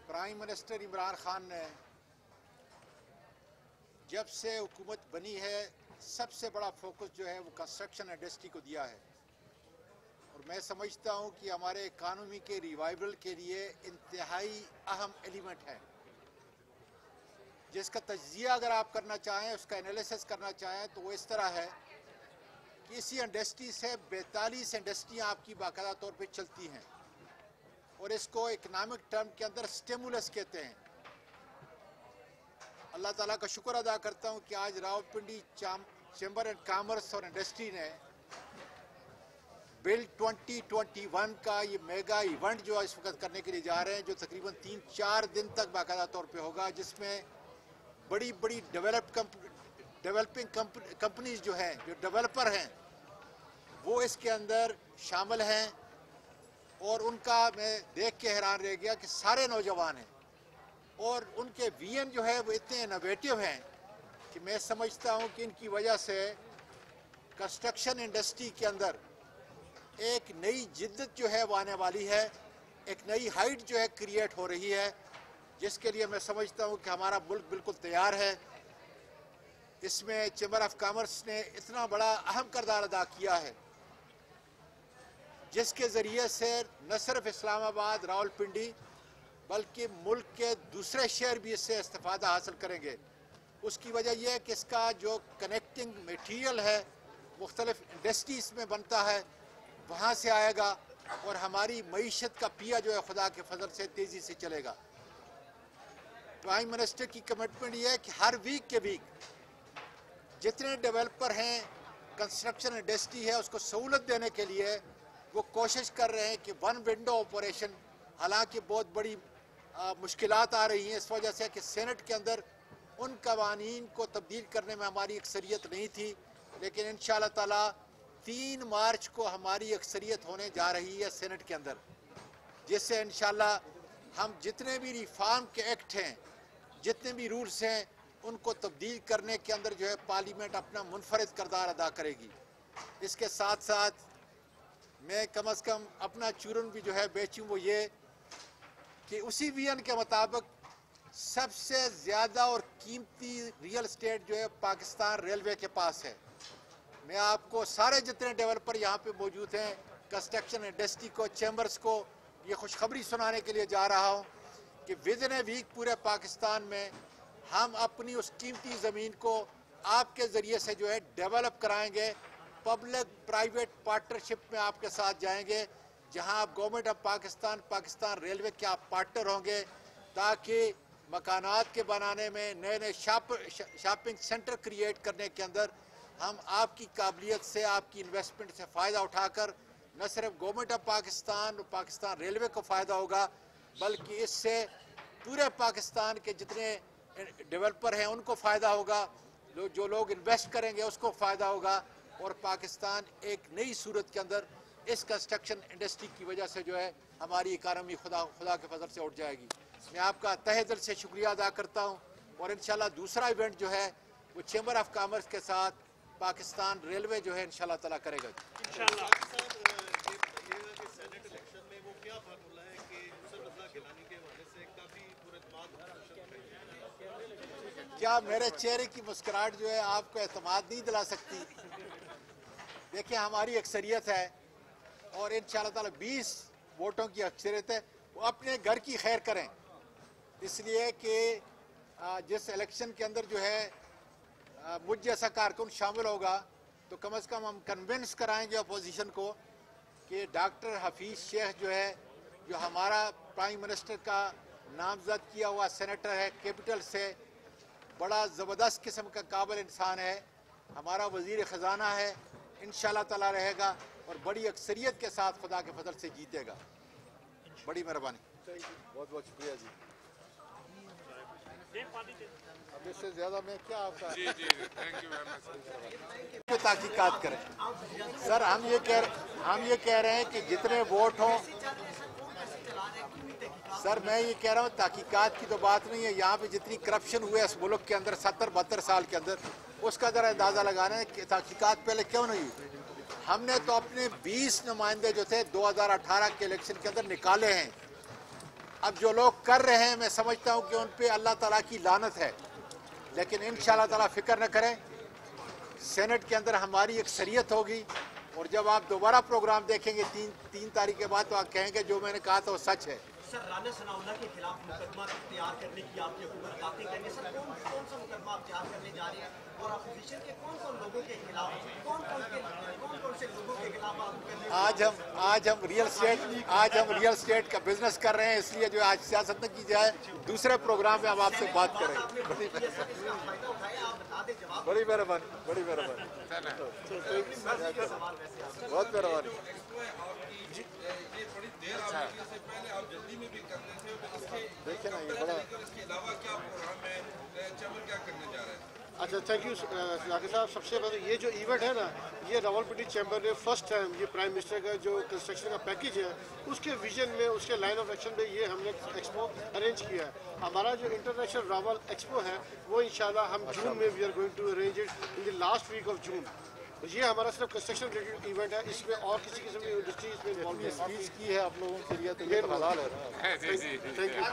Prime minister Imran Khan ने जब से हुकूमत बनी है सबसे बड़ा फोकस जो है वो कंस्ट्रक्शन इंडस्ट्री को दिया है और मैं समझता हूँ कि हमारे इकानमी के रिवाइवल के लिए इंतहाई अहम एलिमेंट है जिसका तज्जिया अगर आप करना चाहें, उसका एनालिसिस करना चाहें तो वो इस तरह है कि इसी इंडस्ट्री से 42 इंडस्ट्रियाँ आपकी बाकायदा तौर पे चलती हैं और इसको इकनॉमिक टर्म के अंदर स्टिमुलस कहते हैं। अल्लाह ताला का शुक्र अदा करता हूँ कि आज रावलपिंडी चैम्बर एंड कॉमर्स और इंडस्ट्री ने बिल 2021 का ये मेगा इवेंट जो इस वक्त करने के लिए जा रहे हैं, जो तकरीबन 3-4 दिन तक बाकायदा तौर पे होगा, जिसमें बड़ी बड़ी डेवलपिंग कंपनीज जो हैं, जो डेवलपर हैं, वो इसके अंदर शामिल हैं और उनका मैं देख के हैरान रह गया कि सारे नौजवान हैं और उनके विजन जो है वो इतने इनोवेटिव हैं कि मैं समझता हूँ कि इनकी वजह से कंस्ट्रक्शन इंडस्ट्री के अंदर एक नई जिद्दत जो है वो आने वाली है, एक नई हाइट जो है क्रिएट हो रही है, जिसके लिए मैं समझता हूँ कि हमारा मुल्क बिल्कुल तैयार है। इसमें चैम्बर ऑफ कॉमर्स ने इतना बड़ा अहम किरदार अदा किया है जिसके ज़रिए से न सिर्फ इस्लामाबाद, रावलपिंडी बल्कि मुल्क के दूसरे शहर भी इससे इस्तिफ़ादा हासिल करेंगे। उसकी वजह यह है कि इसका जो कनेक्टिंग मटीरियल है मुख्तलिफ इंडस्ट्रीज़ में बनता है, वहाँ से आएगा और हमारी मईशत का पिया जो है खुदा के फजल से तेज़ी से चलेगा। प्राइम मिनिस्टर की कमिटमेंट ये है कि हर वीक के वीक जितने डेवलपर हैं, कंस्ट्रक्शन इंडस्ट्री है, उसको सहूलत देने के लिए वो कोशिश कर रहे हैं कि वन विंडो ऑपरेशन, हालांकि बहुत बड़ी मुश्किलात आ रही हैं इस वजह से कि सेनेट के अंदर उन कवानीन को तब्दील करने में हमारी अक्सरियत नहीं थी, लेकिन इंशाअल्लाह ताला 3 मार्च को हमारी अक्सरियत होने जा रही है सेनेट के अंदर, जिससे इंशाअल्लाह हम जितने भी रिफॉर्म के एक्ट हैं, जितने भी रूल्स हैं, उनको तब्दील करने के अंदर जो है पार्लियामेंट अपना मुनफरिद किरदार अदा करेगी। इसके साथ साथ मैं कम अज़ कम अपना चूरन भी जो है बेचूँ वो ये कि उसी विजन के मुताबिक सबसे ज़्यादा और कीमती रियल एस्टेट जो है पाकिस्तान रेलवे के पास है। मैं आपको सारे जितने डेवलपर यहाँ पे मौजूद हैं, कंस्ट्रक्शन इंडस्ट्री को, चैम्बर्स को ये खुशखबरी सुनाने के लिए जा रहा हूँ कि विद इन ए वीक पूरे पाकिस्तान में हम अपनी उस कीमती ज़मीन को आपके ज़रिए से जो है डेवलप कराएंगे। पब्लिक प्राइवेट पार्टनरशिप में आपके साथ जाएंगे, जहां आप government of Pakistan, Pakistan railway के आप पार्टनर होंगे, ताकि मकानात के बनाने में, नए नए शॉपिंग सेंटर क्रिएट करने के अंदर हम आपकी काबिलियत से, आपकी इन्वेस्टमेंट से फ़ायदा उठाकर न सिर्फ गवर्नमेंट ऑफ पाकिस्तान और पाकिस्तान रेलवे को फ़ायदा होगा, बल्कि इससे पूरे पाकिस्तान के जितने डेवलपर हैं उनको फ़ायदा होगा, जो लोग इन्वेस्ट करेंगे उसको फ़ायदा होगा और पाकिस्तान एक नई सूरत के अंदर इस कंस्ट्रक्शन इंडस्ट्री की वजह से जो है हमारी इकानमी खुदा के फजल से उठ जाएगी। मैं आपका तहे दिल से शुक्रिया अदा करता हूँ और इंशाल्लाह दूसरा इवेंट जो है वो चैम्बर ऑफ कॉमर्स के साथ पाकिस्तान रेलवे जो है इंशाल्लाह ताला करेगा। क्या मेरे चेहरे की मुस्कुराहट जो है आपको एतमाद नहीं दिला सकती? देखिए, हमारी अक्सरियत है और इंशाअल्लाह ताला 20 वोटों की अक्सरियत है। वो अपने घर की खैर करें, इसलिए कि जिस इलेक्शन के अंदर जो है मुझ जैसा कारकुन शामिल होगा तो कम अज़ कम हम कन्विंस कराएंगे अपोजिशन को कि डॉक्टर हफीज़ शेख जो है, जो हमारा प्राइम मिनिस्टर का नामजद किया हुआ सेनेटर है, कैपिटल से बड़ा ज़बरदस्त किस्म का काबिल इंसान है, हमारा वज़ीर ख़जाना है, इंशाअल्लाह ताला रहेगा और बड़ी अक्सरियत के साथ खुदा के फजल से जीतेगा। बड़ी मेहरबानी, बहुत बहुत शुक्रिया जी। अब इससे ज़्यादा मैं क्या आपका थैंक यू वेरी मच। तहकीकात करें सर, हम ये कह रहे हैं कि जितने वोट हों, सर मैं ये कह रहा हूँ तहकीकात की तो बात नहीं है, यहाँ पे जितनी करप्शन हुई है इस मुल्क के अंदर 70-72 साल के अंदर, उसका ज़रा अंदाज़ा लगाना है कि तहकीकात पहले क्यों नहीं हुई। हमने तो अपने 20 नुमाइंदे जो थे 2018 के इलेक्शन के अंदर निकाले हैं اب جو لوگ کر رہے ہیں میں سمجھتا ہوں کہ ان پہ اللہ تعالیٰ کی لعنت ہے، لیکن انشاءاللہ تعالیٰ فکر نہ کریں، سینٹ کے اندر ہماری اکثریت ہوگی، اور جب آپ دوبارہ پروگرام دیکھیں گے تین تاریخ کے بعد تو آپ کہیں گے جو میں نے کہا تھا وہ سچ ہے۔ سر رانا ثناء اللہ کے خلاف مقدمہ تیار کرنے کی آپ کی حکومت باتیں کریں گے، سر کون سا مقدمہ آپ تیار کرنے جا رہے ہیں، اور اپوزیشن کے کون لوگوں کے خلاف کون سے لوگوں کے خلاف آپ کرنے؟ آج ہم ریئل اسٹیٹ کا بزنس کر رہے ہیں، اس لیے جو آج سیاست نہ کی جائے، دوسرے پروگرام میں ہم آپ سے بات کریں گے۔ بڑی مہربانی، بڑی مہربانی، بہت مہربانی۔ دیکھیں نا یہ بڑا اچھا، تھینک یو ذاکر صاحب۔ سب سے پہلے یہ جو ایونٹ ہے نا، یہ راولپنڈی چیمبر نے فرسٹ ٹائم یہ پرائم منسٹر کا جو کنسٹرکشن کا پیکیج ہے اس کے ویژن میں، اس کے لائن آف ایکشن میں یہ ہم نے ایکسپو ارینج کیا ہے۔ ہمارا جو انٹرنیشنل راول ایکسپو ہے وہ انشاءاللہ ہم جون میں we are going to arrange it in the last week of June. یہ ہمارا صرف کنسٹرکشن ریلیٹڈ ایونٹ ہے، اس میں اور کسی قسم کی انڈسٹری اس میں انوالو ہے۔ اسپیچ کی ہے آپ لوگوں کے لیے تو یہ حلال ہے نا۔ تھینک یو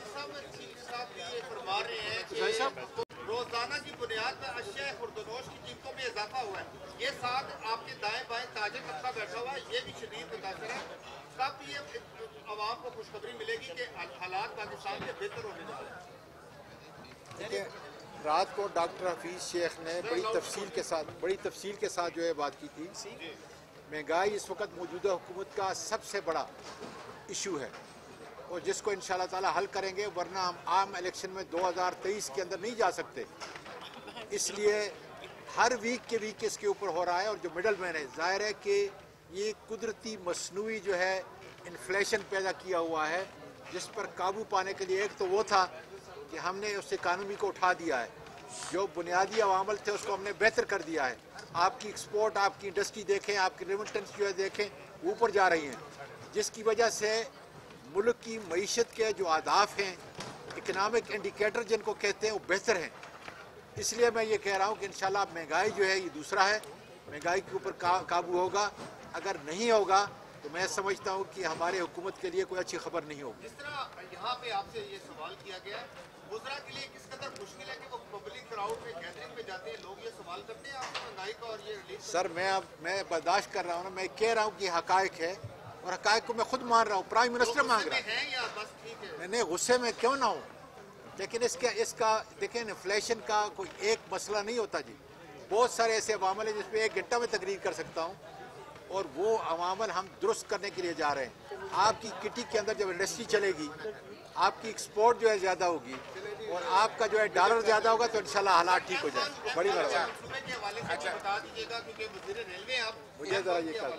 روزانہ کی بنیاد پر اشیاء خوردنوش کی قیمتوں میں اضافہ ہوا ہے۔ یہ ساتھ آپ کے دائیں بائیں تاجر طبقہ بیٹھا ہوا ہے، یہ بھی شدید متاثر ہے۔ کب یہ عوام کو خوشخبری ملے گی کہ حالات پاکستان کے بہتر ہونے جا رہے ہیں؟ رات کو ڈاکٹر حفیظ شیخ نے بڑی تفصیل کے ساتھ جو ہے بات کی تھی۔ مہنگائی اس وقت موجودہ حکومت کا سب سے بڑا ایشو ہے، اور جس کو انشاءاللہ تعالی حل کریں گے، ورنہ ہم عام الیکشن میں 2023 کے اندر نہیں جا سکتے۔ اس لیے ہر ویک کے ویک اس کے اوپر ہو رہا ہے، اور جو مڈل مین ہے، ظاہر ہے کہ یہ قدرتی مصنوعی جو ہے انفلیشن پیدا کیا ہوا ہے، جس پر قابو پانے کے لیے ایک تو وہ تھا کہ ہم نے اس اکانومی کو اٹھا دیا ہے، جو بنیادی عوامل تھے اس کو ہم نے بہتر کر دیا ہے۔ آپ کی ایکسپورٹ، آپ کی انڈسٹری دیکھیں، آپ کی ریمیٹنس جو ہے دیکھیں، اوپر جا رہی ہیں، جس کی وجہ سے ملک کی معیشت کے جو اہداف ہیں، اکنامک انڈیکیٹر جن کو کہتے ہیں، وہ بہتر ہیں۔ اس لیے میں یہ کہہ رہا ہوں کہ انشاءاللہ مہنگائی جو ہے یہ دوسرا ہے، مہنگائی کے اوپر قابو ہوگا۔ اگر نہیں ہوگا تو میں سمجھتا ہوں کہ ہمارے حکومت کے لیے کوئی اچھی خبر نہیں ہوگی۔ جس طرح یہاں پہ آپ سے یہ سوال کیا گیا ہے، وزراء کے لیے کس قدر مشکل ہے کہ وہ پبلک کراؤڈ میں گیدرنگ میں جاتے ہیں، لوگ یہ سوال کرتے ہیں آپ کی مہنگائی کا اور یہ ریلیف؟ سر میں برداشت کر رہا ہوں نا، میں کہہ رہا ہوں کہ حقائق ہے، اور حقائق کو میں خود مان رہا ہوں، پرائم منسٹر مانگ رہا ہے۔ ہیں یا بس ٹھیک ہے؟ میں نے غصے میں کیوں نہ ہوں، لیکن اس کا دیکھیں، انفلیشن کا کوئی ایک مسئلہ نہیں ہوتا جی، بہت سارے ایسے عوامل ہیں جس پہ 1 گھنٹہ میں تقریر کر سکتا ہوں، اور وہ عوامل ہم درست کرنے کے لیے جا رہے ہیں۔ آپ کی کٹی کے اندر جب انڈسٹری چلے گی، آپ کی ایکسپورٹ جو ہے زیادہ ہوگی، اور آپ کا جو ہے ڈالر زیادہ ہوگا، تو انشاءاللہ حالات ٹھیک ہو جائیں گے۔ بڑی مہربانی۔ منصوبے کے حوالے سے بتا دیجیے گا، کیونکہ وزیر ریلوے آپ مجھے ذرا یہ کر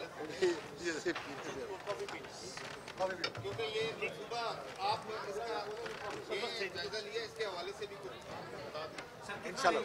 کیونکہ یہ منصوبہ آپ نے اس کا یہ جائزہ لیا، اس کے حوالے سے بھی کچھ بتا دیں۔ انشاءاللہ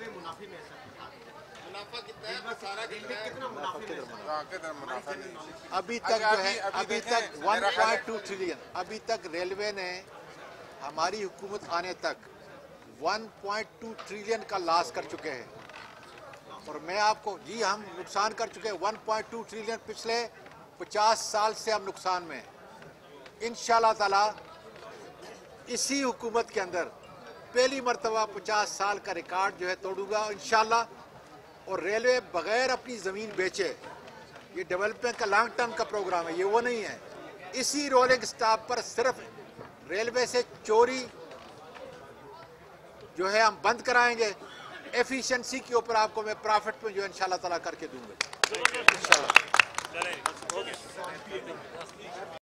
منافع کتنا ہے، خسارہ کتنا ہے؟ ابھی تک جو ہے 1.2 ٹریلین، ابھی تک ریلوے نے ہماری حکومت آنے تک 1.2 ٹریلین کا لاس کر چکے ہیں، اور میں آپ کو جی ہم نقصان کر چکے ہیں 1.2 ٹریلین، پچھلے 50 سال سے ہم نقصان میں ہیں۔ انشاءاللہ تعالی اسی حکومت کے اندر پہلی مرتبہ 50 سال کا ریکارڈ جو ہے توڑوں گا انشاءاللہ، اور ریلوے بغیر اپنی زمین بیچے، یہ ڈیولپمنٹ کا لانگ ٹرم کا پروگرام ہے، یہ وہ نہیں ہے۔ اسی رولنگ سٹاپ پر صرف ریلوے سے چوری جو ہے ہم بند کرائیں گے، ایفیشنسی کے اوپر آپ کو میں پرافٹ میں جو ہے انشاءاللہ تعالیٰ کر کے دوں گا انشاءاللہ۔